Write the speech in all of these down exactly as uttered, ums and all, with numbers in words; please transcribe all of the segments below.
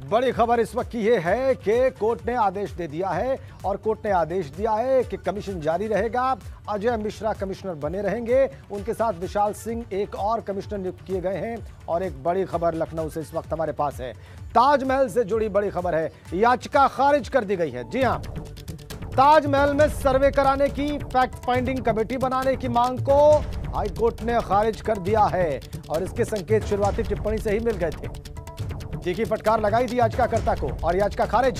बड़ी खबर इस वक्त की ये है कि कोर्ट ने आदेश दे दिया है और कोर्ट ने आदेश दिया है कि कमीशन जारी रहेगा। अजय मिश्रा कमिश्नर बने रहेंगे, उनके साथ विशाल सिंह एक और कमिश्नर नियुक्त किए गए हैं। और एक बड़ी खबर लखनऊ से इस वक्त हमारे पास है, ताजमहल से जुड़ी बड़ी खबर है। याचिका खारिज कर दी गई है। जी हां, ताजमहल में सर्वे कराने की फैक्ट फाइंडिंग कमेटी बनाने की मांग को हाईकोर्ट ने खारिज कर दिया है और इसके संकेत शुरुआती टिप्पणी से ही मिल गए थे। तीखी फटकार लगाई थी याचिकाकर्ता को और याचिका खारिज।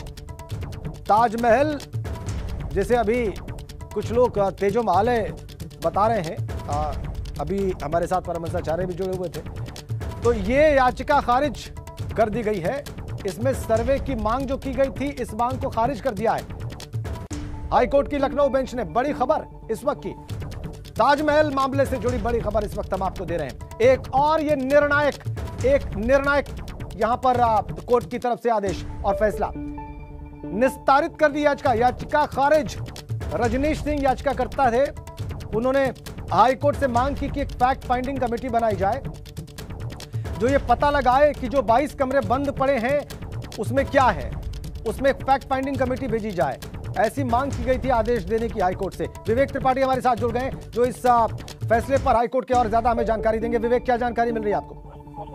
ताजमहल जैसे अभी कुछ लोग तेजो महालय बता रहे हैं, आ, अभी हमारे साथ परमहंसाचार्य भी जुड़े हुए थे, तो ये याचिका खारिज कर दी गई है। इसमें सर्वे की मांग जो की गई थी, इस मांग को खारिज कर दिया है हाईकोर्ट की लखनऊ बेंच ने। बड़ी खबर इस वक्त की, ताजमहल मामले से जुड़ी बड़ी खबर इस वक्त हम आपको दे रहे हैं। एक और ये निर्णायक एक निर्णायक यहां पर कोर्ट की तरफ से आदेश और फैसला निस्तारित कर दी याचिका। याचिका खारिज। रजनीश सिंह याचिकाकर्ता थे, उन्होंने हाईकोर्ट से मांग की कि एक फैक्ट फाइंडिंग कमेटी बनाई जाए जो ये पता लगाए कि जो बाईस कमरे बंद पड़े हैं उसमें क्या है, उसमें एक फैक्ट फाइंडिंग कमेटी भेजी जाए। ऐसी मांग की गई थी आदेश देने की हाईकोर्ट से। विवेक त्रिपाठी हमारे साथ जुड़ गए जो इस फैसले पर हाईकोर्ट के और ज्यादा हमें जानकारी देंगे। विवेक, क्या जानकारी मिल रही है आपको?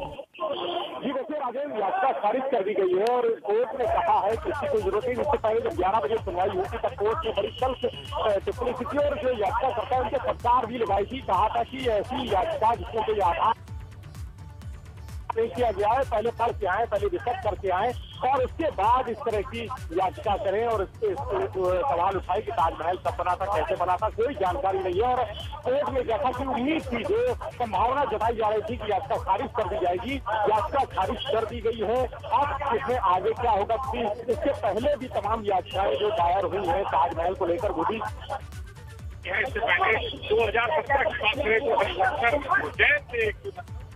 जी देखिए राजेंद्र, याचिका खारिज कर दी गई है और कोर्ट ने कहा है कि इसकी कोई जरूरत नहीं। इससे पहले जब ग्यारह बजे सुनवाई हुई थी तब कोर्ट ने बड़ी तल्ख टिप्पणी की थी और जो याचिका करता है उनके फटकार भी लगाई थी। कहा था कि ऐसी याचिका जिसमें कोई आधार नहीं किया गया है, पहले पढ़ के आए, पहले रिसर्च करके आए और उसके बाद इस तरह की याचिका करें और इसके सवाल उठाए कि ताजमहल कब बना था, कैसे बना था, कोई जानकारी नहीं है। और कोर्ट ने जैसा कि उम्मीद थी, जो संभावना जताई जा रही थी कि याचिका खारिज कर दी जाएगी, याचिका खारिज कर दी गई है। अब इसमें आगे क्या होगा, इससे पहले भी तमाम याचिकाएं जो दायर हुई है ताजमहल को लेकर, वो भी इससे पहले दो हजार सत्रह की बात करें तो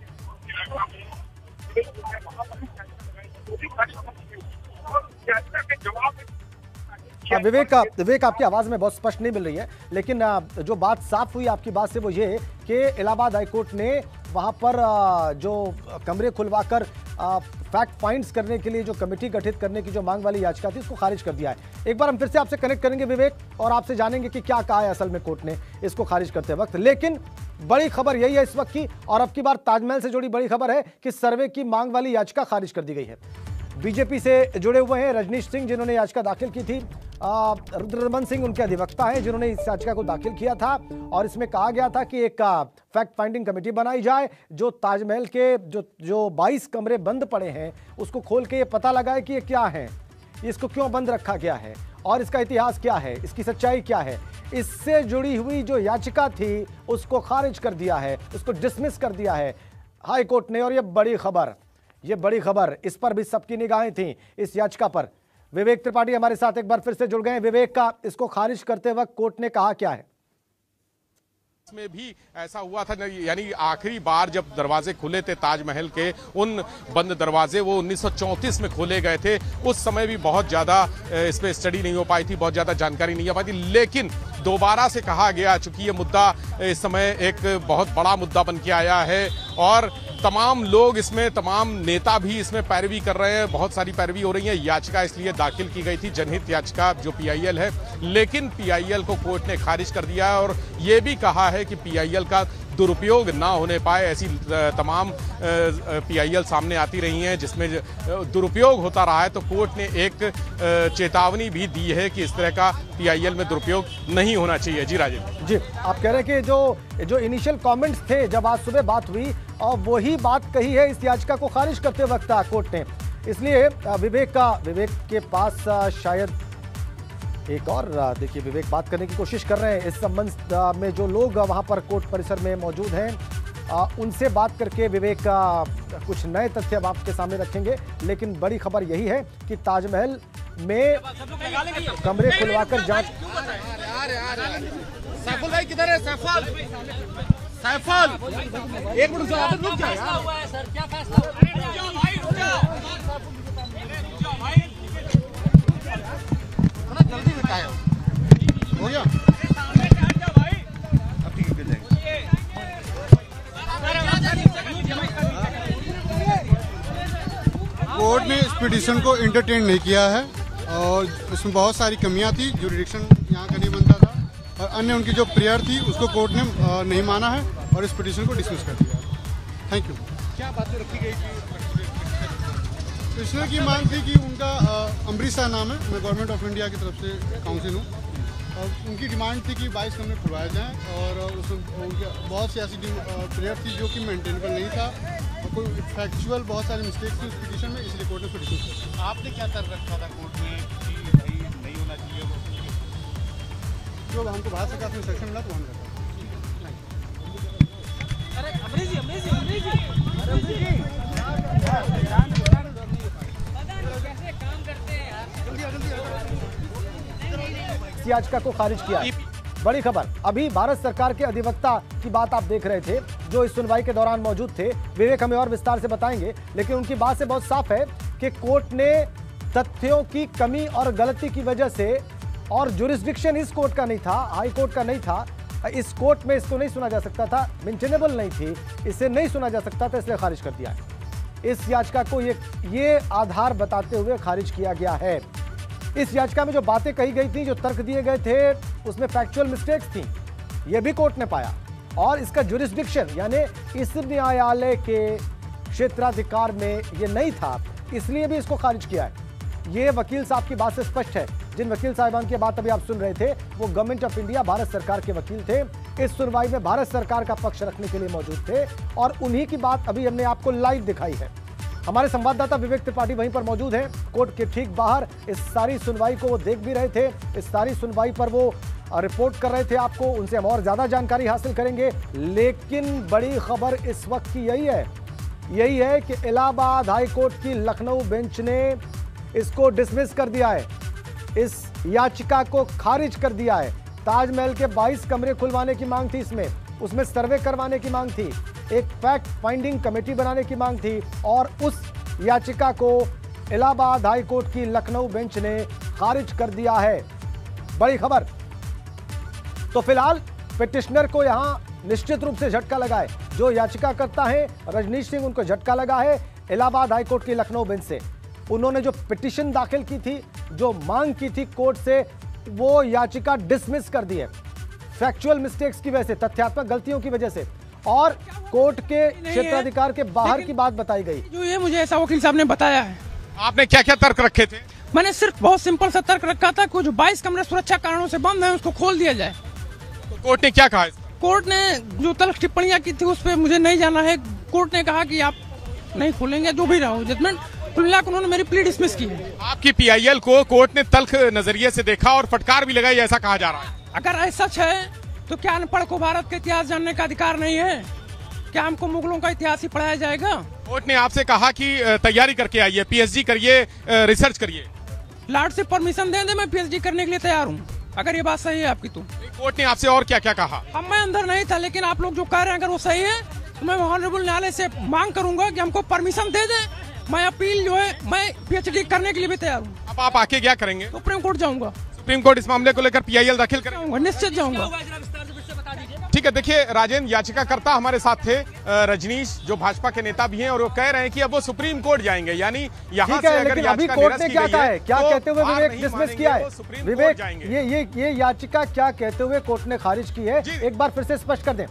विवेक विवेक आपकी आवाज में बहुत स्पष्ट नहीं मिल रही है, लेकिन जो बात साफ हुई आपकी बात से वो ये कि इलाहाबाद हाईकोर्ट ने वहां पर जो कमरे खुलवाकर फैक्ट फाइंड्स करने के लिए जो कमेटी गठित करने की जो मांग वाली याचिका थी उसको खारिज कर दिया है। एक बार हम फिर से आपसे कनेक्ट करेंगे विवेक और आपसे जानेंगे कि क्या कहा है असल में कोर्ट ने इसको खारिज करते वक्त। लेकिन बड़ी खबर यही है इस वक्त की, और अब की बार ताजमहल से जुड़ी बड़ी खबर है कि सर्वे की मांग वाली याचिका खारिज कर दी गई है। बीजेपी से जुड़े हुए हैं रजनीश सिंह जिन्होंने याचिका दाखिल की थी, रुद्ररमन सिंह उनके अधिवक्ता हैं जिन्होंने इस याचिका को दाखिल किया था और इसमें कहा गया था कि एक फैक्ट फाइंडिंग कमेटी बनाई जाए जो ताजमहल के जो जो बाईस कमरे बंद पड़े हैं उसको खोल के ये पता लगाए कि ये क्या है, इसको क्यों बंद रखा गया है और इसका इतिहास क्या है, इसकी सच्चाई क्या है। इससे जुड़ी हुई जो याचिका थी उसको खारिज कर दिया है, उसको डिसमिस कर दिया है हाई कोर्ट ने। और ये बड़ी खबर, ये बड़ी खबर, इस पर भी सबकी निगाहें थीं इस याचिका पर। विवेक त्रिपाठी हमारे साथ एक बार फिर से जुड़ गए। विवेक, का इसको खारिज करते वक्त कोर्ट ने कहा क्या है? में भी ऐसा हुआ था, यानी आखिरी बार जब दरवाजे खुले थे ताजमहल के, उन बंद दरवाजे वो उन्नीस सौ चौंतीस में खोले गए थे। उस समय भी बहुत ज्यादा इस पे स्टडी नहीं हो पाई थी, बहुत ज्यादा जानकारी नहीं हो पाई थी, लेकिन दोबारा से कहा गया, चूंकि ये मुद्दा इस समय एक बहुत बड़ा मुद्दा बन के आया है और तमाम लोग इसमें, तमाम नेता भी इसमें पैरवी कर रहे हैं, बहुत सारी पैरवी हो रही है। याचिका इसलिए दाखिल की गई थी, जनहित याचिका जो पीआईएल है, लेकिन पीआईएल को कोर्ट ने खारिज कर दिया है और ये भी कहा है कि पीआईएल का दुरुपयोग ना होने पाए। ऐसी तमाम पीआईएल सामने आती रही हैं जिसमें दुरुपयोग होता रहा है, तो कोर्ट ने एक चेतावनी भी दी है कि इस तरह का पीआईएल में दुरुपयोग नहीं होना चाहिए। जी राजेंद्र जी, आप कह रहे हैं कि जो जो इनिशियल कमेंट्स थे जब आज सुबह बात हुई और वही बात कही है इस याचिका को खारिज करते वक्त कोर्ट ने। इसलिए विवेक का विवेक के पास शायद एक और देखिए विवेक बात करने की कोशिश कर रहे हैं इस संबंध में। जो लोग वहां पर कोर्ट परिसर में मौजूद हैं उनसे बात करके विवेक का कुछ नए तथ्य अब आपके सामने रखेंगे। लेकिन बड़ी खबर यही है कि ताजमहल में कमरे खुलवाकर जांच। सैफुल भाई किधर है? सैफुल सैफुल एक मिनट रुक जाओ यार। सर क्या फैसला जल्दी बताओ, हो गया? अब ठीक है, कोर्ट ने इस पिटीशन को इंटरटेन नहीं किया है और इसमें बहुत सारी कमियां थी। जुरिडिक्शन यहाँ का नहीं बनता था और अन्य उनकी जो प्रेयर थी उसको कोर्ट ने नहीं माना है और इस पिटीशन को डिसमिस कर दिया। Thank you. क्या बातें रखी गई थी? पिछले की मांग थी कि उनका अमरीश शाह नाम है, मैं गवर्नमेंट ऑफ इंडिया की तरफ से काउंसिल हूँ, और उनकी डिमांड थी कि बाईस कमरे खुलवाए जाएँ और उसमें उनके बहुत सी ऐसी प्रेयर थी जो कि मेंटेनेबल नहीं था और कोई फैक्चुअल बहुत सारी मिस्टेक्स थी उस पिटीशन में, इसलिए कोर्ट ने पिटीशन किया। आपने क्या तर्क रखा था कोर्ट में कि भाई नहीं होना चाहिए वो? जो हमको भारत सरकार से इंस्ट्रक्शन मिला तो हमने रखा। याचिका को खारिज किया। बड़ी खबर, अभी भारत सरकार के अधिवक्ता की बात आप देख रहे थे जो इस सुनवाई के दौरान मौजूद थे। विवेक हमें और विस्तार से बताएंगे, लेकिन उनकी बात से बहुत साफ है कि कोर्ट ने तथ्यों की कमी और गलती की वजह से, और जुरिस्डिक्शन इस कोर्ट का नहीं था, हाई कोर्ट का नहीं था, इस कोर्ट में इसको नहीं सुना जा सकता था, मेंटेनेबल नहीं थी, इसे नहीं सुना जा सकता था, इसलिए खारिज कर दिया है। इस याचिका को ये ये आधार बताते हुए खारिज किया गया है। इस याचिका में जो बातें कही गई थी, जो तर्क दिए गए थे, उसमें फैक्चुअल मिस्टेक्स थी, यह भी कोर्ट ने पाया, और इसका जुरिस्डिक्शन यानी इस न्यायालय के क्षेत्राधिकार में ये नहीं था, इसलिए भी इसको खारिज किया है। ये वकील साहब की बात से स्पष्ट है। जिन वकील साहिबान की बात अभी आप सुन रहे थे वो गवर्नमेंट ऑफ इंडिया, भारत सरकार के वकील थे, इस सुनवाई में भारत सरकार का पक्ष रखने के लिए मौजूद थे, और उन्हीं की बात अभी हमने आपको लाइव दिखाई है। हमारे संवाददाता विवेक त्रिपाठी वहीं पर मौजूद हैं, कोर्ट के ठीक बाहर। इस सारी सुनवाई को वो देख भी रहे थे, इस सारी सुनवाई पर वो रिपोर्ट कर रहे थे आपको, उनसे हम और ज्यादा जानकारी हासिल करेंगे। लेकिन बड़ी खबर इस वक्त की यही है यही है कि इलाहाबाद हाई कोर्ट की लखनऊ बेंच ने इसको डिसमिस कर दिया है, इस याचिका को खारिज कर दिया है। ताजमहल के बाईस कमरे खुलवाने की मांग थी, इसमें उसमें सर्वे करवाने की मांग थी, एक फैक्ट फाइंडिंग कमेटी बनाने की मांग थी, और उस याचिका को इलाहाबाद हाई कोर्ट की लखनऊ बेंच ने खारिज कर दिया है। बड़ी खबर। तो फिलहाल पिटिशनर को यहां निश्चित रूप से झटका लगा है, जो याचिका करता है रजनीश सिंह, उनको झटका लगा है इलाहाबाद हाई कोर्ट की लखनऊ बेंच से। उन्होंने जो पिटिशन दाखिल की थी, जो मांग की थी कोर्ट से, वो याचिका डिसमिस कर दी है फैक्चुअल मिस्टेक्स की वजह से, तथ्यात्मक गलतियों की वजह से, और कोर्ट के क्षेत्राधिकार के बाहर की बात बताई गई। जो ये मुझे ऐसा वकील साहब ने बताया है। आपने क्या क्या तर्क रखे थे? मैंने सिर्फ बहुत सिंपल सा तर्क रखा था कि जो बाईस कमरे सुरक्षा कारणों से बंद है उसको खोल दिया जाए। तो कोर्ट ने क्या कहा? कोर्ट ने जो तल्ख टिप्पणियां की थी उस पर मुझे नहीं जाना है। कोर्ट ने कहा कि आप नहीं खोलेंगे, जो भी रहो जजमेंट, उन्होंने मेरी प्ली डिसमिस की है। आपकी पीआईएल को कोर्ट ने तल्ख नजरिए से देखा और फटकार भी लगाई, ऐसा कहा जा रहा है। अगर ऐसा सच है तो क्या अनपढ़ को भारत का इतिहास जानने का अधिकार नहीं है? क्या हमको मुगलों का इतिहास ही पढ़ाया जाएगा? कोर्ट ने आपसे कहा कि तैयारी करके आइए, पीएचडी करिए, रिसर्च करिए। लॉर्ड से परमिशन दे दे, मैं पीएचडी करने के लिए तैयार हूँ, अगर ये बात सही है आपकी। तो कोर्ट ने आपसे और क्या क्या कहा? अब मैं अंदर नहीं था, लेकिन आप लोग जो कह रहे हैं अगर वो सही है तो मैं ऑनरेबल न्यायालय से मांग करूंगा कि हमको परमिशन दे दे। मैं अपील जो है, मैं पीएचडी करने के लिए भी तैयार हूँ। अब आप आके क्या करेंगे? सुप्रीम कोर्ट जाऊंगा। सुप्रीम कोर्ट इस मामले को लेकर पीआईएल दाखिल करेंगे? निश्चित जाऊंगा। ठीक है, देखिए राजेंद्र, याचिकाकर्ता हमारे साथ थे रजनीश, जो भाजपा के नेता भी हैं, और वो कह रहे हैं कि अब वो सुप्रीम कोर्ट जाएंगे, यानी यहाँ से अगर याचिका कोर्ट ने क्या कहा है, क्या तो कहते हुए विवेक डिसमिस किया है? विवेक, ये ये ये याचिका क्या कहते हुए कोर्ट ने खारिज की है, एक बार फिर से स्पष्ट कर दें।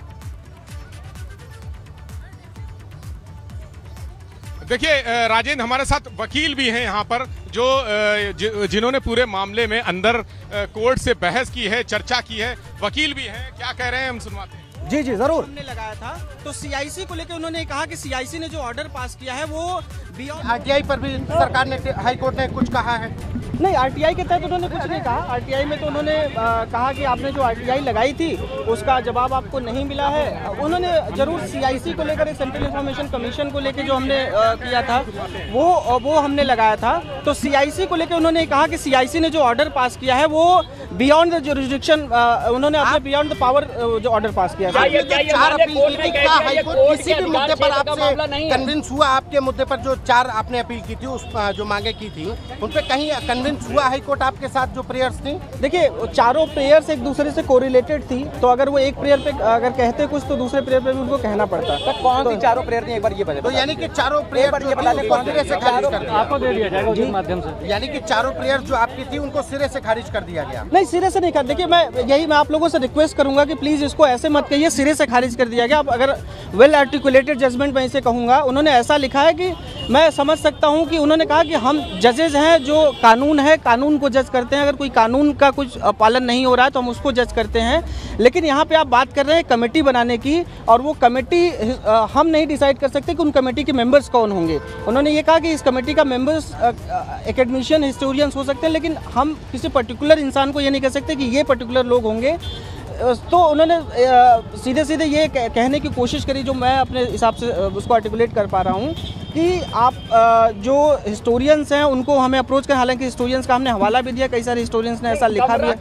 देखिए राजेंद्र, हमारे साथ वकील भी हैं यहाँ पर, जो जिन्होंने पूरे मामले में अंदर कोर्ट से बहस की है, चर्चा की है। वकील भी हैं, क्या कह रहे हैं हम सुनवाते हैं। जी जी जरूर। हमने लगाया था तो सीआईसी को लेकर उन्होंने कहा कि सीआईसी ने जो ऑर्डर पास किया है वो आरटीआई पर भी सरकार ने, हाई कोर्ट ने कुछ कहा है? नहीं, आरटीआई के तहत उन्होंने कुछ नहीं कहा। आरटीआई में तो उन्होंने आ, कहा कि आपने जो आरटीआई लगाई थी उसका जवाब आपको नहीं मिला है। उन्होंने जरूर सीआईसी को लेकर, सेंट्रल इंफॉर्मेशन कमीशन को लेकर जो हमने आ, किया था वो वो हमने लगाया था। तो सीआईसी को लेकर उन्होंने कहा कि सीआईसी ने जो ऑर्डर पास किया है वो बियॉन्ड द जुरिस्डिक्शन, उन्होंने अपने बियॉन्ड द पावर जो ऑर्डर पास किया। चार अपील की थी, क्या हाईकोर्ट किसी भी मुद्दे पर आपसे कन्विंस हुआ? आपके मुद्दे पर जो चार आपने अपील की थी, उस जो मांगे की थी, उन पे कहीं कन्विंस हुआ हाईकोर्ट आपके साथ जो प्रेयर्स थी? देखिए, चारों प्रेयर्स एक दूसरे से कोरिलेटेड थी, तो अगर वो एक प्रेयर पे अगर कहते कुछ तो दूसरे प्रेयर पे भी उनको कहना पड़ता। तो कौन सी चारों प्रेयर थी, एक बार ये बता। तो यानी कि चारों प्रेयर सिरे से खारिज कर दिया, आपको दे दिया जाएगा उसी माध्यम से। यानी कि चारों प्रेयर जो आपकी थी उनको सिरे से खारिज कर दिया गया? नहीं, सिरे से नहीं कर। देखिए, मैं यही मैं आप लोगों से रिक्वेस्ट करूंगा कि प्लीज इसको ऐसे मत कहिए सिरे से खारिज कर दिया गया। अब अगर वेल आर्टिकुलेटेड जजमेंट मैं इसे कहूंगा, उन्होंने ऐसा लिखा है कि मैं समझ सकता हूं कि उन्होंने कहा कि हम जजेज हैं, जो कानून है कानून को जज करते हैं, अगर कोई कानून का कुछ पालन नहीं हो रहा है तो हम उसको जज करते हैं। लेकिन यहाँ पे आप बात कर रहे हैं कमेटी बनाने की, और वो कमेटी हम नहीं डिसाइड कर सकते कि उन कमेटी के मेंबर्स कौन होंगे। उन्होंने ये कहा कि इस कमेटी का मेंबर्स एकेडमिशियन हिस्टोरियंस हो सकते हैं, लेकिन हम किसी पर्टिकुलर इंसान को ये नहीं कह सकते कि ये पर्टिकुलर लोग होंगे। तो उन्होंने सीधे सीधे ये कहने की कोशिश करी, जो मैं अपने हिसाब से उसको आर्टिकुलेट कर पा रहा हूँ, कि आप जो हिस्टोरियंस हैं उनको हमें अप्रोच करें। हालांकि हिस्टोरियंस का हमने हवाला भी दिया, कई सारे हिस्टोरियंस ने ऐसा लिखा भी है।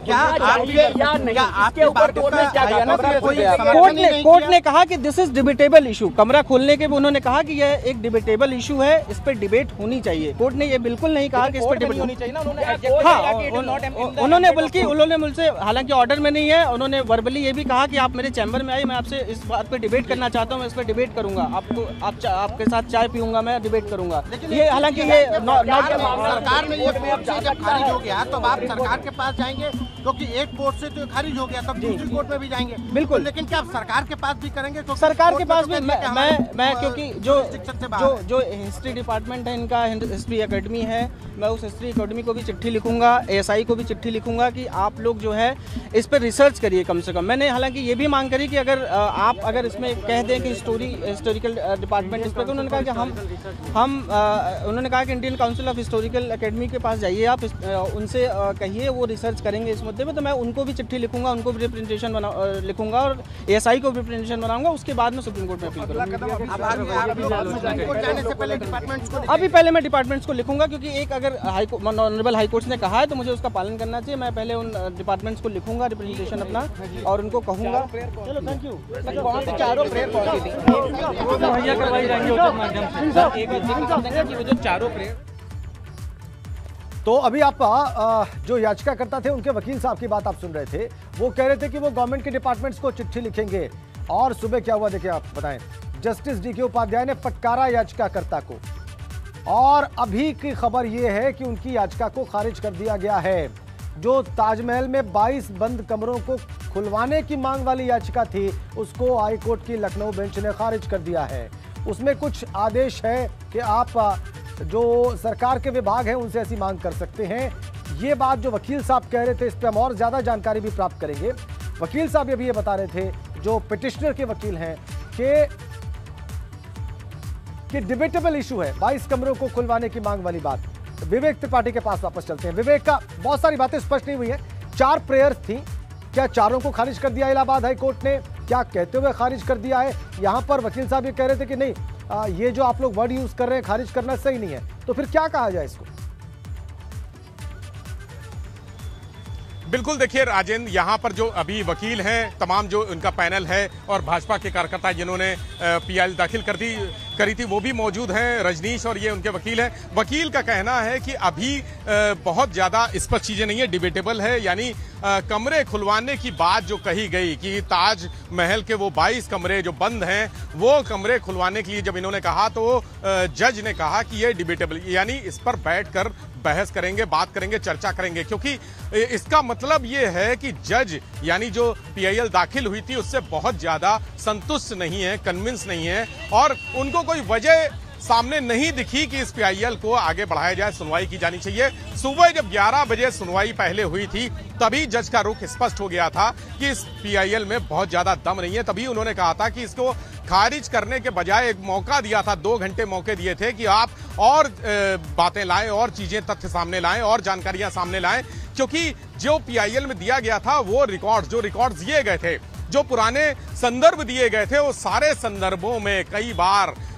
कोर्ट ने कोर्ट ने कहा कि दिस इज डिबेटेबल इशू। कमरा खोलने के भी उन्होंने कहा कि यह एक डिबेटेबल इशू है, इस पर डिबेट होनी चाहिए। कोर्ट ने ये बिल्कुल नहीं कहा कि इस पर डिबेट होनी चाहिए। हाँ, उन्होंने बल्कि उन्होंने मुझसे, हालांकि ऑर्डर में नहीं है, उन्होंने वर्बली ये भी कहा कि आप मेरे चैम्बर में आइए, मैं आपसे इस बात पे डिबेट करना चाहता हूँ, मैं इस पर डिबेट करूंगा, आपको आप आपके साथ चाय पीऊंगा, मैं डिबेट करूंगा। ये हालांकि ये सरकार ने ये कोर्ट से जब खारिज हो गया, तो आप सरकार के पास जाएंगे, क्योंकि एक कोर्ट से तो खारिज हो गया, तब दूसरी कोर्ट में भी जाएंगे। बिल्कुल। लेकिन क्या आप सरकार के पास भी करेंगे? तो सरकार के पास भी मैं मैं, मैं क्योंकि जो जो जो हिस्ट्री डिपार्टमेंट है, इनका हिस्ट्री एकेडमी है, मैं उस हिस्ट्री एकेडमी को भी चिट्ठी लिखूंगा, एएसआई को भी चिट्ठी लिखूंगा कि आप लोग जो है इस पर रिसर्च करिए कम से कम। मैंने हालांकि ये भी मांग करी कि अगर आप अगर इसमें कह दें कि हिस्टोरी हिस्टोरिकल डिपार्टमेंट इस पर, तो उन्होंने कहा कि हम हम उन्होंने कहा कि Indian council of historical academy के पास जाइए, आप उनसे कहिए, वो रिसर्च करेंगे इस मुद्दे पे। तो मैं उनको भी चिट्ठी लिखूंगा, उनको भी रिप्रेजेंटेशन बना लिखूंगा, और एएसआई को भी रिप्रेजेंटेशन बनाऊंगा। उसके बाद में सुप्रीम कोर्ट में अपील करूंगा। अभी पहले मैं डिपार्टमेंट्स को लिखूंगा, क्योंकि एक अगर ऑनरेबल हाई कोर्ट ने कहा है तो मुझे उसका पालन करना चाहिए। मैं पहले उन डिपार्टमेंट्स को लिखूंगा रिप्रेजेंटेशन अपना, और उनको कहूंगा। चलो, थैंक यू। कौन से चारों प्रेयर कौन सी मुहैया करवाई जाएंगी उचित माध्यम से? एक देंगे कि वो जो चारों प्रेयर। तो अभी आप आ, जो याचिकाकर्ता थे उनके वकील साहब की बात आप सुन रहे थे। वो कह रहे थे कि वो गवर्नमेंट के डिपार्टमेंट्स को चिट्ठी लिखेंगे, और सुबह क्या हुआ देखिए, आप बताएं। जस्टिस डी के उपाध्याय ने फटकारा याचिकाकर्ता को, और अभी की खबर यह है कि उनकी याचिका को खारिज कर दिया गया है। जो ताजमहल में बाईस बंद कमरों को खुलवाने की मांग वाली याचिका थी, उसको हाईकोर्ट की लखनऊ बेंच ने खारिज कर दिया है। उसमें कुछ आदेश है कि आप जो सरकार के विभाग हैं उनसे ऐसी मांग कर सकते हैं। ये बात जो वकील साहब कह रहे थे, इस पर हम और ज्यादा जानकारी भी प्राप्त करेंगे। वकील साहब अभी ये बता रहे थे, जो पिटिशनर के वकील हैं, कि कि डिबेटेबल इशू है बाईस कमरों को खुलवाने की मांग वाली बात। विवेक त्रिपाठी के पास वापस चलते हैं। विवेक, का बहुत सारी बातें स्पष्ट नहीं हुई है। चार प्रेयर्स थी, क्या चारों को खारिज कर दिया इलाहाबाद हाई कोर्ट ने? क्या कहते हुए खारिज कर दिया है? यहां पर वकील साहब ये कह रहे थे कि नहीं, आ, ये जो आप लोग वर्ड यूज कर रहे हैं खारिज करना सही नहीं है, तो फिर क्या कहा जाए इसको? बिल्कुल, देखिए राजेंद्र, यहाँ पर जो अभी वकील हैं, तमाम जो उनका पैनल है, और भाजपा के कार्यकर्ता जिन्होंने पीआईएल दाखिल कर दी करी थी, वो भी मौजूद हैं। रजनीश और ये उनके वकील हैं। वकील का कहना है कि अभी बहुत ज़्यादा स्पष्ट चीज़ें नहीं है, डिबेटेबल है। यानी कमरे खुलवाने की बात जो कही गई कि ताजमहल के वो बाईस कमरे जो बंद हैं, वो कमरे खुलवाने के लिए जब इन्होंने कहा, तो जज ने कहा कि ये डिबेटेबल, यानी इस पर बैठकर बहस करेंगे, बात करेंगे, चर्चा करेंगे। क्योंकि इसका मतलब ये है कि जज, यानी जो पीआईएल दाखिल हुई थी, उससे बहुत ज्यादा संतुष्ट नहीं है, कन्विंस नहीं है, और उनको कोई वजह सामने नहीं दिखी कि इस पीआईएल को आगे बढ़ाया जाए, सुनवाई की जानी चाहिए। सुबह जब ग्यारह बजे सुनवाई पहले हुई थी, तभी जज का रुख स्पष्ट हो गया था कि इस पीआईएल में बहुत ज्यादा दम नहीं है। तभी उन्होंने कहा था कि इसको खारिज करने के बजाय एक मौका दिया था, दो घंटे मौके दिए थे कि आप और बातें लाएं, और चीजें तथ्य सामने लाएं, और जानकारियां सामने लाएं। क्योंकि जो पीआईएल में दिया गया था, वो रिकॉर्ड जो रिकॉर्ड दिए गए थे, जो पुराने संदर्भ दिए गए थे, वो सारे संदर्भों में कई बार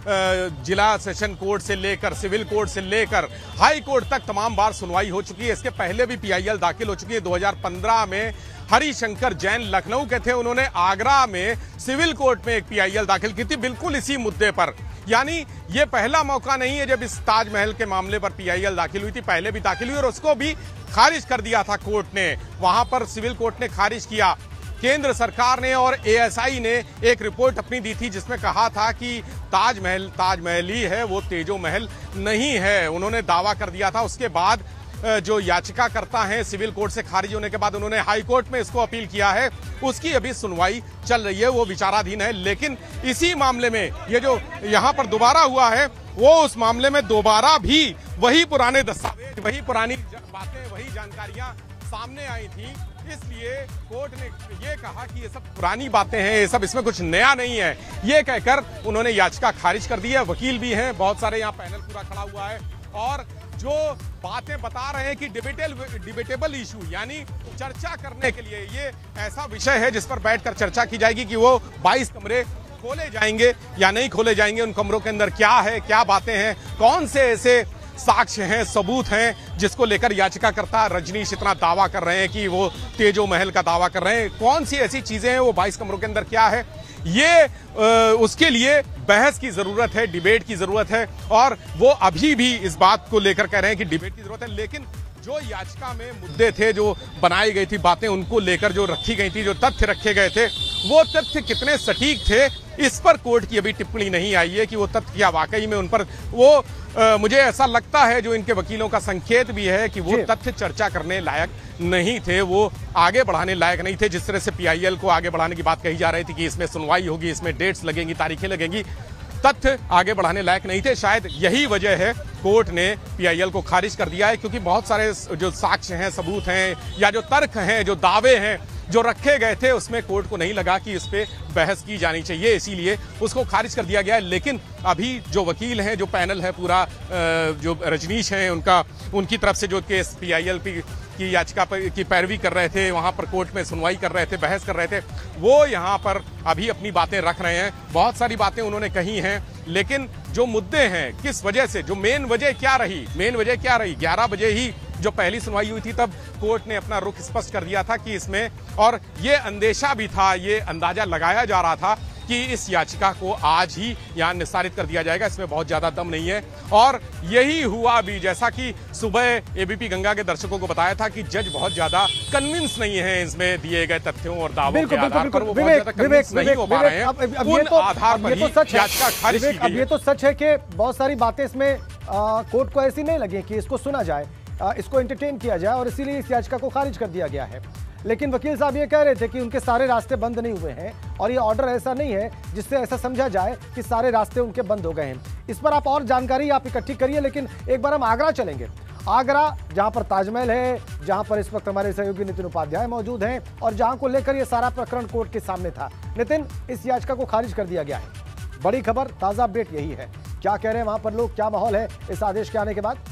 जिला सेशन कोर्ट से लेकर सिविल कोर्ट से लेकर हाई कोर्ट तक तमाम बार सुनवाई हो चुकी है। इसके पहले भी पीआईएल दाखिल हो चुकी है। दो हज़ार पंद्रह में हरिशंकर जैन लखनऊ के थे, उन्होंने आगरा में सिविल कोर्ट में एक पीआईएल दाखिल की थी बिल्कुल इसी मुद्दे पर। यानी ये पहला मौका नहीं है जब इस ताजमहल के मामले पर पीआईएल दाखिल हुई थी, पहले भी दाखिल हुई और उसको भी खारिज कर दिया था कोर्ट ने। वहां पर सिविल कोर्ट ने खारिज किया। केंद्र सरकार ने और एएसआई ने एक रिपोर्ट अपनी दी थी जिसमें कहा था कि ताजमहल ताजमहल ही है, वो तेजो महल नहीं है, उन्होंने दावा कर दिया था। उसके बाद जो याचिका करता है सिविल कोर्ट से खारिज होने के बाद उन्होंने हाई कोर्ट में इसको अपील किया है, उसकी अभी सुनवाई चल रही है, वो विचाराधीन है। लेकिन इसी मामले में ये जो यहाँ पर दोबारा हुआ है, वो उस मामले में दोबारा भी वही पुराने दस्तावेज, वही पुरानी बातें, वही जानकारियां सामने आई थी। इसलिए कोर्ट ने ये कहा कि ये सब पुरानी बातें हैं, ये सब, इसमें कुछ नया नहीं है, ये कहकर उन्होंने याचिका खारिज कर दी है। वकील भी हैं, बहुत सारे यहाँ पैनल पूरा खड़ा हुआ है और जो बातें बता रहे हैं कि डिबेटेबल डिबेटेबल इशू यानी चर्चा करने के लिए ये ऐसा विषय है जिस पर बैठकर चर्चा की जाएगी कि वो बाईस कमरे खोले जाएंगे या नहीं खोले जाएंगे, उन कमरों के अंदर क्या है, क्या बातें हैं, कौन से ऐसे साक्ष्य हैं, सबूत हैं जिसको लेकर याचिकाकर्ता रजनीश इतना दावा कर रहे हैं कि वो तेजो महल का दावा कर रहे हैं, कौन सी ऐसी चीजें हैं, वो बाईस कमरों के अंदर क्या है, ये आ, उसके लिए बहस की जरूरत है, डिबेट की जरूरत है। और वो अभी भी इस बात को लेकर कह रहे हैं कि डिबेट की जरूरत है। लेकिन जो याचिका में मुद्दे थे, जो बनाई गई थी बातें, उनको लेकर जो रखी गई थी, जो तथ्य रखे गए थे, वो तथ्य कितने सटीक थे, इस पर कोर्ट की अभी टिप्पणी नहीं आई है कि वो तथ्य क्या वाकई में उन पर वो आ, मुझे ऐसा लगता है जो इनके वकीलों का संकेत भी है कि वो तथ्य चर्चा करने लायक नहीं थे, वो आगे बढ़ाने लायक नहीं थे। जिस तरह से पीआईएल को आगे बढ़ाने की बात कही जा रही थी कि इसमें सुनवाई होगी, इसमें डेट्स लगेंगी, तारीखें लगेंगी, तथ्य आगे बढ़ाने लायक नहीं थे। शायद यही वजह है कोर्ट ने पीआईएल को खारिज कर दिया है, क्योंकि बहुत सारे जो साक्ष्य हैं, सबूत हैं या जो तर्क हैं, जो दावे हैं जो रखे गए थे, उसमें कोर्ट को नहीं लगा कि इस पे बहस की जानी चाहिए, इसीलिए उसको खारिज कर दिया गया है। लेकिन अभी जो वकील हैं, जो पैनल है पूरा, जो रजनीश हैं, उनका उनकी तरफ से जो केस पीआईएल की याचिका पर की पैरवी कर रहे थे, वहां पर कोर्ट में सुनवाई कर रहे थे, बहस कर रहे थे, वो यहाँ पर अभी अपनी बातें रख रहे हैं। बहुत सारी बातें उन्होंने कही हैं, लेकिन जो मुद्दे हैं, किस वजह से, जो मेन वजह क्या रही, मेन वजह क्या रही, ग्यारह बजे ही जो पहली सुनवाई हुई थी तब कोर्ट ने अपना रुख स्पष्ट कर दिया था कि इसमें, और ये अंदेशा भी था, ये अंदाजा लगाया जा रहा था कि इस याचिका को आज ही यहाँ निस्तारित कर दिया जाएगा, इसमें बहुत ज्यादा दम नहीं है। और यही हुआ भी, जैसा कि सुबह एबीपी गंगा के दर्शकों को बताया था कि जज बहुत ज्यादा कन्विंस नहीं है इसमें दिए गए तथ्यों और दावों के आधार पर, वो बहुत ज्यादा कन्विंस नहीं हो पा रहे हैं, उन आधार पर ही याचिका खारिज की गई है। अब ये तो सच है कि बहुत सारी बातें इसमें कोर्ट को ऐसी नहीं लगी कि इसको सुना जाए, इसको एंटरटेन किया जाए, और इसीलिए इस याचिका को खारिज कर दिया गया है। लेकिन वकील साहब ये कह रहे थे कि उनके सारे रास्ते बंद नहीं हुए हैं, और ये ऑर्डर ऐसा नहीं है जिससे ऐसा समझा जाए कि सारे रास्ते उनके बंद हो गए हैं। इस पर आप और जानकारी आप इकट्ठी करिए, लेकिन एक बार हम आगरा चलेंगे। आगरा, जहां पर ताजमहल है, जहां पर इस वक्त हमारे सहयोगी नितिन उपाध्याय मौजूद हैं, और जहां को लेकर ये सारा प्रकरण कोर्ट के सामने था। नितिन, इस याचिका को खारिज कर दिया गया है, बड़ी खबर, ताजा अपडेट यही है, क्या कह रहे हैं वहां पर लोग, क्या माहौल है इस आदेश के आने के बाद?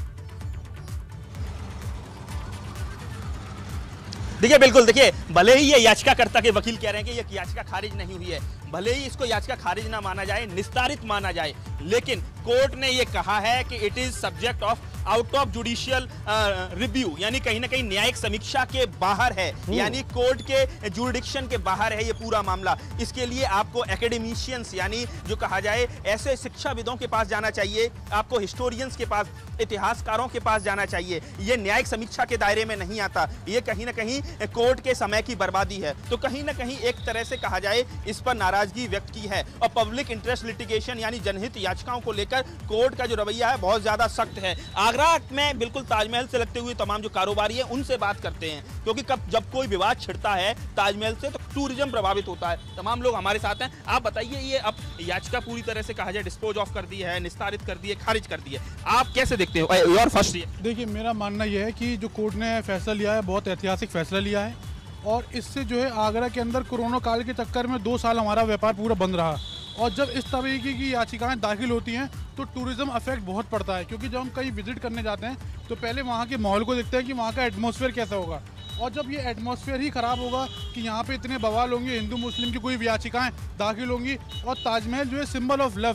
देखिए, बिल्कुल, देखिए, भले ही ये याचिकाकर्ता के वकील कह रहे हैं कि ये याचिका खारिज नहीं हुई है, भले ही इसको याचिका खारिज ना माना जाए, निस्तारित माना जाए, लेकिन कोर्ट ने ये कहा है कि it is subject of out of judicial review, यानी कहीं ना कहीं न्यायिक समीक्षा के बाहर है, यानी कोर्ट के जुरिडिक्शन के बाहर है ये पूरा मामला। इसके लिए आपको एकेडमिशियंस, यानी जो कहा जाए ऐसे शिक्षाविदों के पास जाना चाहिए, आपको हिस्टोरियंस के पास, इतिहासकारों के पास जाना चाहिए। ये न्यायिक समीक्षा के दायरे में नहीं आता, ये कहीं ना कहीं कोर्ट के समय की बर्बादी है। तो कहीं ना कहीं एक तरह से कहा जाए इस पर नाराजगी व्यक्त की है, और पब्लिक इंटरेस्ट लिटिगेशन यानी जनहित याचिकाओं को लेकर कोर्ट का जो रवैया है बहुत ज्यादा सख्त है। आगरा में बिल्कुल ताजमहल से लगते हुए तमाम जो कारोबारी है उनसे बात करते हैं, क्योंकि कब जब कोई विवाद छिड़ता है ताजमहल से तो टूरिज्म प्रभावित होता है। तमाम लोग हमारे साथ हैं, आप बताइए, ये अब याचिका पूरी तरह से कहा जाए डिस्पोज ऑफ कर दी है, निस्तारित कर दी है, खारिज कर दी है, आप कैसे देखते हो? Your first. देखिए, मेरा मानना यह है कि जो कोर्ट ने फैसला लिया है बहुत ऐतिहासिक फैसला लिया है, और इससे जो है आगरा के अंदर कोरोना काल के चक्कर में दो साल हमारा व्यापार पूरा बंद रहा, और जब इस तरीके की याचिकाएं दाखिल होती हैं तो टूरिज्म अफेक्ट बहुत पड़ता है, क्योंकि जब हम कहीं विजिट करने जाते हैं तो पहले वहाँ के माहौल को देखते हैं कि वहाँ का एटमॉस्फेयर कैसा होगा, और जब ये एटमॉस्फेयर ही ख़राब होगा कि यहाँ पे इतने बवाल होंगे, हिंदू मुस्लिम की कोई याचिकाएं दाखिल होंगी, और ताजमहल जो है सिंबल ऑफ लव है,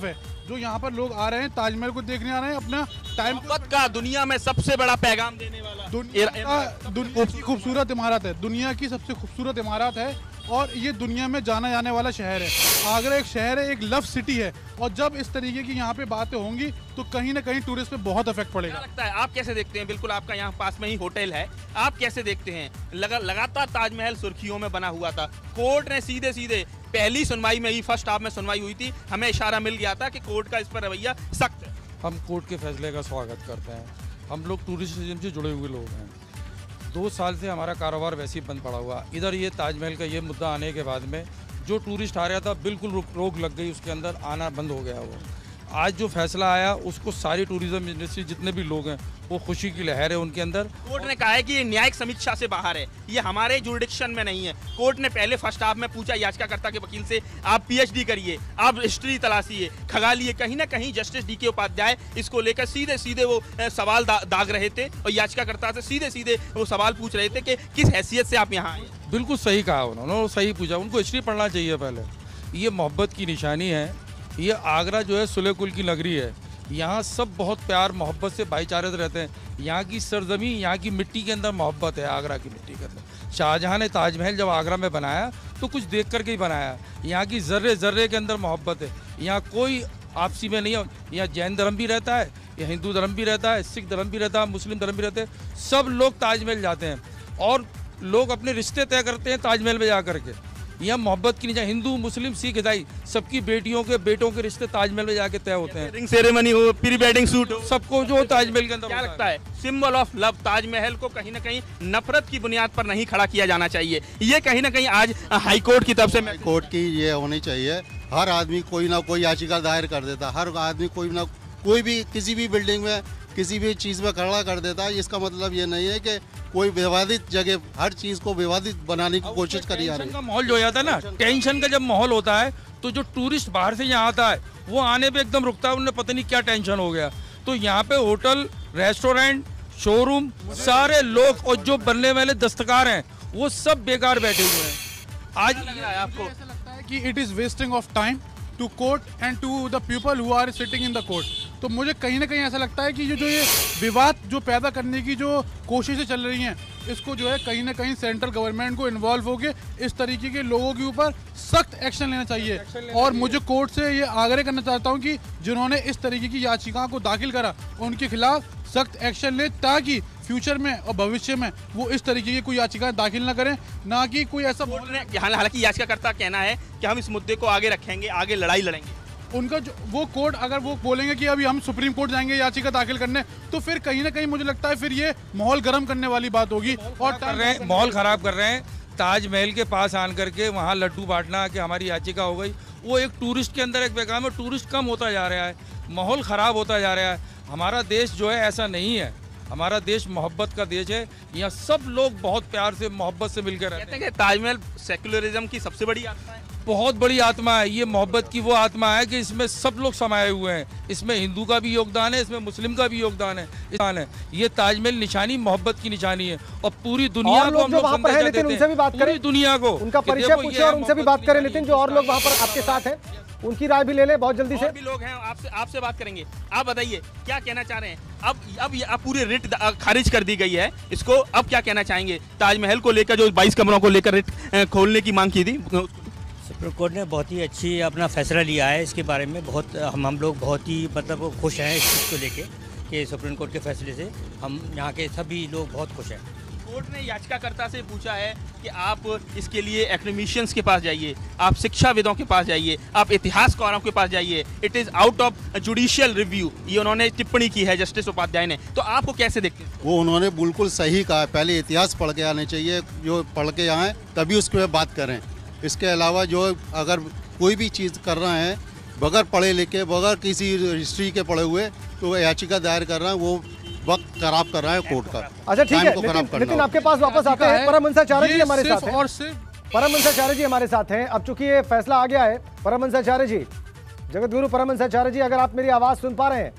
जो यहाँ पर लोग आ रहे हैं ताजमहल को देखने आ रहे हैं, अपना टाइम का दुनिया में सबसे बड़ा पैगाम देने वाला दुनिया का दुनिया की खूबसूरत इमारत है, दुनिया की सबसे खूबसूरत इमारत है और ये दुनिया में जाना जाने वाला शहर है। आगरा एक शहर है, एक लव सिटी है और जब इस तरीके की यहाँ पे बातें होंगी तो कहीं ना कहीं टूरिस्ट पे बहुत इफेक्ट पड़ेगा। क्या लगता है, आप कैसे देखते हैं? बिल्कुल आपका यहाँ पास में ही होटल है, आप कैसे देखते हैं? लगा, लगातार ताजमहल सुर्खियों में बना हुआ था, कोर्ट ने सीधे सीधे पहली सुनवाई में ही फर्स्ट हाफ में सुनवाई हुई थी, हमें इशारा मिल गया था कि कोर्ट का इस पर रवैया सख्त है। हम कोर्ट के फैसले का स्वागत करते हैं। हम लोग टूरिज्म से जुड़े हुए लोग हैं। दो साल से हमारा कारोबार वैसे ही बंद पड़ा हुआ। इधर ये ताजमहल का ये मुद्दा आने के बाद में जो टूरिस्ट आ रहा था बिल्कुल रोक लग गई, उसके अंदर आना बंद हो गया। वो आज जो फैसला आया उसको सारी टूरिज्म इंडस्ट्री जितने भी लोग हैं वो खुशी की लहर है उनके अंदर। कोर्ट ने कहा है कि ये न्यायिक समीक्षा से बाहर है, ये हमारे जुरिडिक्शन में नहीं है। कोर्ट ने पहले फर्स्ट हाफ में पूछा याचिकाकर्ता के वकील से, आप पीएचडी करिए, आप हिस्ट्री तलाशिए, खगालिए। कहीं ना कहीं जस्टिस डी के उपाध्याय इसको लेकर सीधे सीधे वो सवाल दा, दाग रहे थे और याचिकाकर्ता से सीधे सीधे वो सवाल पूछ रहे थे कि किस हैसियत से आप यहाँ आए। बिल्कुल सही कहा उन्होंने, सही पूछा। उनको हिस्ट्री पढ़ना चाहिए पहले। ये मोहब्बत की निशानी है। ये आगरा जो है सुलह कुल की नगरी है। यहाँ सब बहुत प्यार मोहब्बत से भाईचारे से रहते हैं। यहाँ की सरजमी, यहाँ की मिट्टी के अंदर मोहब्बत है। आगरा की मिट्टी के अंदर शाहजहां ने ताजमहल जब आगरा में बनाया तो कुछ देख करके ही बनाया। यहाँ की जर्रे जर्रे के अंदर मोहब्बत है। यहाँ कोई आपसी में नहीं है। यहाँ जैन धर्म भी रहता है, यहाँ हिंदू धर्म भी रहता है, सिख धर्म भी रहता है, मुस्लिम धर्म भी रहते हैं। सब लोग ताजमहल जाते हैं और लोग अपने रिश्ते तय करते हैं ताजमहल में जा करके। यह मोहब्बत की नहीं, हिंदू मुस्लिम सिख ईसाई सबकी बेटियों के बेटों के रिश्ते ताजमहल में जाके तय होते हैं। रिंग सेरेमनी हो, प्री वेडिंग शूट हो, सबको जो ताजमहल के अंदर। क्या लगता है, सिंबल ऑफ लव ताजमहल को कहीं ना कहीं नफरत की बुनियाद पर नहीं खड़ा किया जाना चाहिए? ये कहीं ना कहीं आज हाईकोर्ट की तरफ से कोर्ट की ये होनी चाहिए। हर आदमी कोई ना कोई याचिका दायर कर देता, हर आदमी कोई ना कोई भी किसी भी बिल्डिंग में किसी भी चीज़ में खड़ा कर देता है। इसका मतलब ये नहीं है कि कोई विवादित जगह हर चीज़ को विवादित बनाने की कोशिश करी जा रही है। का माहौल जो हो जाता है ना, टेंशन का जब माहौल होता है तो जो टूरिस्ट बाहर से यहाँ आता है वो आने पे एकदम रुकता है। उन्हें पता नहीं क्या टेंशन हो गया। तो यहाँ पे होटल, रेस्टोरेंट, शोरूम, सारे लोग और जो बनने वाले दस्तकार हैं वो सब बेकार बैठे हुए हैं। आज लग रहा है आपको ऐसा लगता है कि it is wasting of time to court and to the people who are sitting in the court. तो मुझे कहीं ना कहीं ऐसा लगता है कि जो जो ये विवाद जो पैदा करने की जो कोशिशें चल रही हैं, इसको जो है कहीं ना कहीं सेंट्रल गवर्नमेंट को इन्वॉल्व होकर इस तरीके के लोगों के ऊपर सख्त एक्शन लेना चाहिए। और मुझे कोर्ट से ये आग्रह करना चाहता हूँ कि जिन्होंने इस तरीके की याचिका को दाखिल करा उनके खिलाफ सख्त एक्शन ले, ताकि फ्यूचर में और भविष्य में वो इस तरीके की कोई याचिका दाखिल ना करें, ना कि कोई ऐसा। हालांकि याचिकाकर्ता कहना है कि हम इस मुद्दे को आगे रखेंगे, आगे लड़ाई लड़ेंगे। उनका जो वो कोर्ट अगर वो बोलेंगे कि अभी हम सुप्रीम कोर्ट जाएंगे याचिका दाखिल करने, तो फिर कहीं ना कहीं मुझे लगता है फिर ये माहौल गर्म करने वाली बात होगी और कर रहे हैं, माहौल खराब कर रहे हैं। ताजमहल के पास आन करके वहाँ लड्डू बांटना कि हमारी याचिका हो गई, वो एक टूरिस्ट के अंदर एक पैगाम है। टूरिस्ट कम होता जा रहा है, माहौल ख़राब होता जा रहा है। हमारा देश जो है ऐसा नहीं है। हमारा देश मोहब्बत का देश है। यहाँ सब लोग बहुत प्यार से मोहब्बत से मिलकर रहते हैं। कहते हैं कि ताजमहल सेक्युलरिज्म की सबसे बड़ी आत्मा है। बहुत बड़ी आत्मा है ये। मोहब्बत की वो आत्मा है कि इसमें सब लोग समाये हुए हैं। इसमें हिंदू का भी योगदान है, इसमें मुस्लिम का भी योगदान है। ये ताजमहल निशानी मोहब्बत की निशानी है और पूरी दुनिया को हम लोग संदेश देते हैं। उनसे भी बात करें, दुनिया को उनका परिचय पूछे और उनसे भी बात करें। नितिन, जो और लोग वहाँ पर आपके साथ हैं उनकी राय भी ले ले बहुत जल्दी से। भी लोग हैं आपसे आपसे बात करेंगे। आप बताइए क्या कहना चाह रहे हैं? अब अब अब पूरी रिट खारिज कर दी गई है, इसको अब क्या कहना चाहेंगे? ताजमहल को लेकर जो बाईस कमरों को लेकर रिट खोलने की मांग की थी, सुप्रीम कोर्ट ने बहुत ही अच्छी अपना फैसला लिया है। इसके बारे में बहुत हम हम लोग बहुत ही मतलब खुश हैं इस चीज़ को लेके कि सुप्रीम कोर्ट के फैसले से हम यहाँ के सभी लोग बहुत खुश हैं। कोर्ट ने याचिकाकर्ता से पूछा है कि आप इसके लिए एकेडमिशियंस के पास जाइए, आप शिक्षाविदों के पास जाइए, आप इतिहासकारों के पास जाइए। It is out of judicial review, ये उन्होंने टिप्पणी की है जस्टिस उपाध्याय ने। तो आपको कैसे देखते हैं? वो उन्होंने बिल्कुल सही कहा। पहले इतिहास पढ़ के आने चाहिए, जो पढ़ के आएँ तभी उसके बाद बात करें। इसके अलावा जो अगर कोई भी चीज़ कर रहे हैं बगैर पढ़े लिखे, बगैर किसी हिस्ट्री के पढ़े हुए, तो याचिका दायर कर रहे हैं, वो वक्त खराब कर रहा है कोर्ट का। अच्छा ठीक है, लेकिन, लेकिन आपके पास वापस आते हैं। परमहंसाचार्य जी हमारे साथ हैं। और सिर्फ परमहंसाचार्य जी हमारे साथ हैं। अब चूंकि ये फैसला आ गया है, परमहंसाचार्य जी, जगतगुरु परमहंसाचार्य जी, अगर आप मेरी आवाज सुन पा रहे हैं,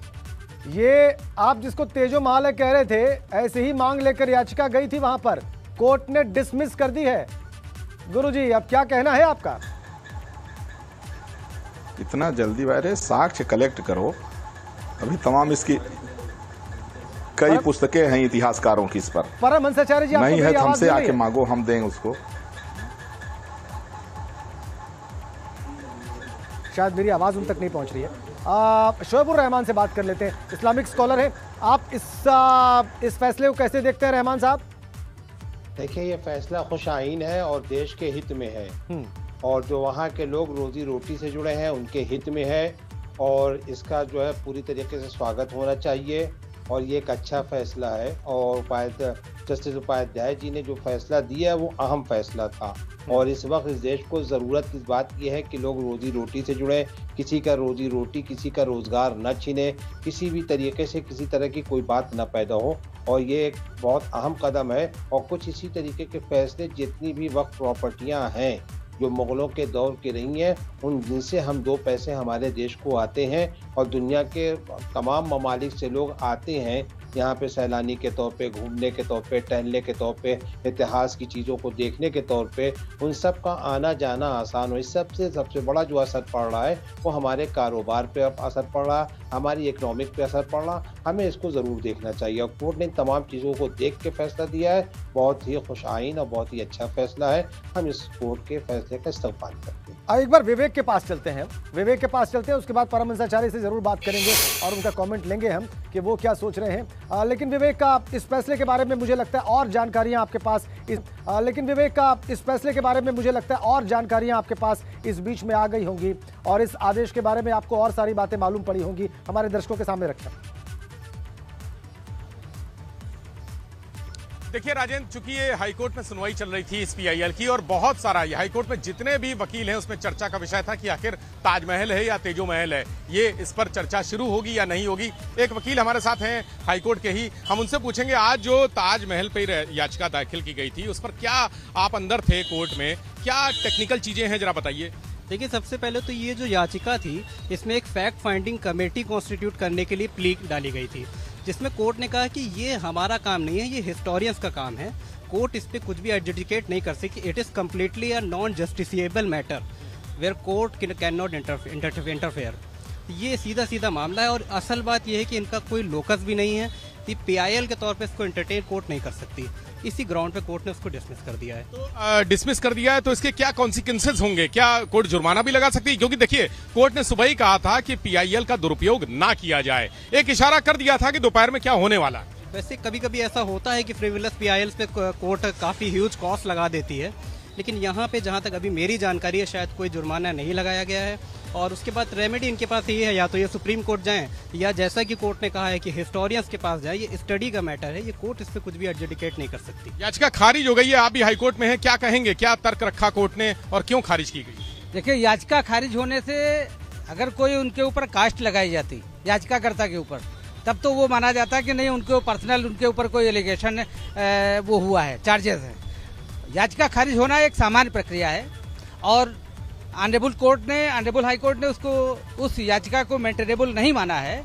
ये आप जिसको तेजो महालय कह रहे थे, ऐसे ही मांग लेकर याचिका गई थी वहां पर, कोर्ट ने डिसमिस कर दी है। गुरु जी अब क्या कहना है आपका? इतना जल्दी वायरे साक्ष्य कलेक्ट करो। अभी तमाम इसकी कई पुस्तकें हैं इतिहासकारों की इस पर। परमहंसाचार्य जी नहीं है, हमसे आके मांगो, हम दें उसको। शायद मेरी आवाज उन तक नहीं पहुंच रही है। शोएबुर रहमान से बात कर लेते हैं, इस्लामिक स्कॉलर है। आप इस आ, इस फैसले को कैसे देखते हैं रहमान साहब? देखिए, ये फैसला खुश आइन है और देश के हित में है, और जो वहाँ के लोग रोजी रोटी से जुड़े हैं उनके हित में है, और इसका जो है पूरी तरीके से स्वागत होना चाहिए, और ये एक अच्छा फैसला है। और उपाध्याय जस्टिस उपाध्याय जी ने जो फैसला दिया है वो अहम फैसला था, और इस वक्त इस देश को ज़रूरत इस बात की है कि लोग रोजी रोटी से जुड़े, किसी का रोजी रोटी, किसी का रोज़गार न छीने, किसी भी तरीके से किसी तरह की कोई बात न पैदा हो, और ये एक बहुत अहम कदम है। और कुछ इसी तरीके के फैसले, जितनी भी वक्त प्रॉपर्टियाँ हैं जो मुग़लों के दौर की रही हैं, उन जिनसे हम दो पैसे हमारे देश को आते हैं, और दुनिया के तमाम ममालिक से लोग आते हैं यहाँ पे सैलानी के तौर पे, घूमने के तौर पे, टहलने के तौर पे, इतिहास की चीज़ों को देखने के तौर पे, उन सब का आना जाना आसान हो। इस सबसे सबसे बड़ा जो असर पड़ रहा है वो हमारे कारोबार पे असर पड़ रहा, हमारी इकनॉमिक पे असर पड़ रहा। हमें इसको ज़रूर देखना चाहिए, और कोर्ट ने तमाम चीज़ों को देख के फैसला दिया है। बहुत ही खुश आइन और बहुत ही अच्छा फैसला है। हम इस कोर्ट के फैसले का इस्तेमाल करते हैं। अब एक बार विवेक के पास चलते हैं, विवेक के पास चलते हैं, उसके बाद परमहंसाचार्य से जरूर बात करेंगे और उनका कमेंट लेंगे हम कि वो क्या सोच रहे हैं। आ, लेकिन विवेक का इस फैसले के बारे में मुझे लगता है और जानकारियां आपके पास इस आ, लेकिन विवेक का इस फैसले के बारे में मुझे लगता है और जानकारियां आपके पास इस बीच में आ गई होंगी, और इस आदेश के बारे में आपको और सारी बातें मालूम पड़ी होंगी। हमारे दर्शकों के सामने रखें। देखिए राजेंद्र, चूंकि ये हाईकोर्ट में सुनवाई चल रही थी इस पीआईएल की, और बहुत सारा ये हाईकोर्ट में जितने भी वकील हैं उसमें चर्चा का विषय था कि आखिर ताजमहल है या तेजो महल है, ये इस पर चर्चा शुरू होगी या नहीं होगी। एक वकील हमारे साथ हैं हाईकोर्ट के ही, हम उनसे पूछेंगे आज जो ताजमहल पर याचिका दाखिल की गई थी उस पर क्या आप अंदर थे कोर्ट में, क्या टेक्निकल चीजें हैं, जरा बताइए। देखिए, सबसे पहले तो ये जो याचिका थी इसमें एक फैक्ट फाइंडिंग कमेटी कॉन्स्टिट्यूट करने के लिए प्ली डाली गई थी, जिसमें कोर्ट ने कहा कि ये हमारा काम नहीं है, ये हिस्टोरियंस का काम है। कोर्ट इस पे कुछ भी एडजुडिकेट नहीं कर सकती। It is completely a non justiciable matter where court can not interfere. ये सीधा सीधा मामला है, और असल बात यह है कि इनका कोई लोकस भी नहीं है। ये पीआईएल के तौर पे इसको एंटरटेन कोर्ट नहीं कर सकती। इसी ग्राउंड पे कोर्ट ने उसको डिसमिस कर दिया है। तो डिसमिस कर दिया है तो इसके क्या कॉन्सिक्वेंसेज होंगे? क्या कोर्ट जुर्माना भी लगा सकती है? क्योंकि देखिए, कोर्ट ने सुबह ही कहा था कि पीआईएल का दुरुपयोग ना किया जाए, एक इशारा कर दिया था कि दोपहर में क्या होने वाला है। वैसे कभी कभी ऐसा होता है कि फ्रिवलेस पीआईएल पे कोर्ट काफी ह्यूज कॉस्ट लगा देती है, लेकिन यहाँ पे जहाँ तक अभी मेरी जानकारी है शायद कोई जुर्माना नहीं लगाया गया है। और उसके बाद रेमेडी इनके पास ये है, या तो ये सुप्रीम कोर्ट जाएं, या जैसा कि कोर्ट ने कहा है कि हिस्टोरियंस के पास जाए। ये स्टडी का मैटर है, ये कोर्ट इस पे कुछ भी एडजुडिकेट नहीं कर सकती। याचिका खारिज हो गई है, आप भी हाईकोर्ट में हैं, क्या कहेंगे, क्या तर्क रखा कोर्ट ने और क्यों खारिज की गई? देखिए, याचिका खारिज होने से अगर कोई उनके ऊपर कास्ट लगाई जाती याचिकाकर्ता के ऊपर, तब तो वो माना जाता है कि नहीं उनके पर्सनल उनके ऊपर कोई एलिगेशन वो हुआ है, चार्जेस है। याचिका खारिज होना एक सामान्य प्रक्रिया है, और ऑनरेबल कोर्ट ने ऑनरेबल हाई कोर्ट ने उसको उस याचिका को मेंटेनेबल नहीं माना है।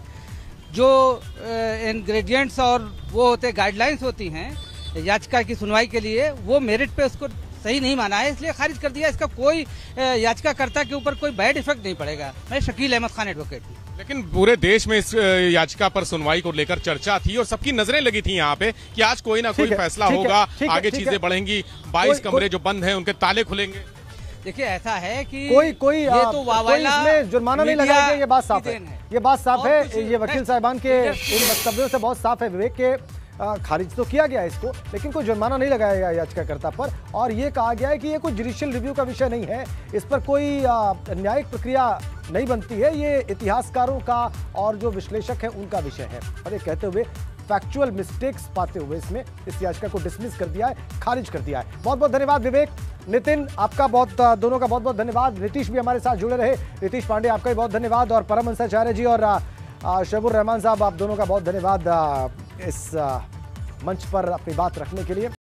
जो इंग्रेडिएंट्स और वो होते गाइडलाइंस होती हैं याचिका की सुनवाई के लिए, वो मेरिट पे उसको सही नहीं माना है, इसलिए खारिज कर दिया। इसका कोई याचिकाकर्ता के ऊपर कोई बैड इफेक्ट नहीं पड़ेगा। मैं शकील अहमद खान एडवोकेट हूँ। लेकिन पूरे देश में इस याचिका पर सुनवाई को लेकर चर्चा थी और सबकी नजरें लगी थी यहाँ पे कि आज कोई ना कोई फैसला होगा, आगे चीजें बढ़ेंगी, बाईस कमरे जो बंद हैं उनके ताले खुलेंगे। देखिए, ऐसा है कि कोई कोई ये तो कोई इसमें जुर्माना नहीं लगाया गया, ये बात साफ है, ये बात साफ है। ये वकील साहिबान के इन वक्तव्यों से बहुत साफ है विवेक के, खारिज तो किया गया इसको, लेकिन कोई जुर्माना नहीं लगाया गया याचिकाकर्ता पर। और ये कहा गया है कि ये कोई जुडिशियल रिव्यू का विषय नहीं है, इस पर कोई न्यायिक प्रक्रिया नहीं बनती है, ये इतिहासकारों का और जो विश्लेषक हैं उनका विषय है। और ये कहते हुए फैक्चुअल मिस्टेक्स पाते हुए इसमें इस याचिका को डिसमिस कर दिया है, खारिज कर दिया है। बहुत बहुत धन्यवाद विवेक। नितिन, आपका बहुत दोनों का बहुत बहुत धन्यवाद। नीतीश भी हमारे साथ जुड़े रहे, नीतीश पांडे आपका भी बहुत धन्यवाद, और परमहंसाचार्य जी और शोएबुर रहमान साहब, आप दोनों का बहुत धन्यवाद इस मंच पर अपनी बात रखने के लिए।